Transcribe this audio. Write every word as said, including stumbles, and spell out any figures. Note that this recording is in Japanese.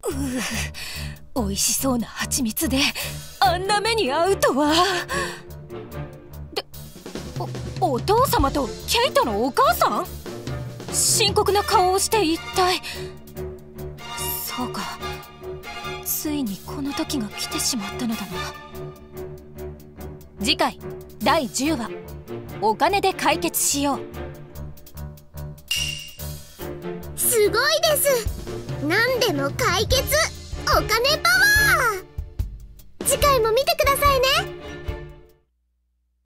うう、美味しそうな蜂蜜であんな目に遭うとは。で、お、お父様とケイトのお母さん？深刻な顔をして一体。そうか、ついにこの時が来てしまったのだな。次回だいじゅうわ、お金で解決しよう。 すごいです。何でも解決、お金パワー。次回も見てくださいね。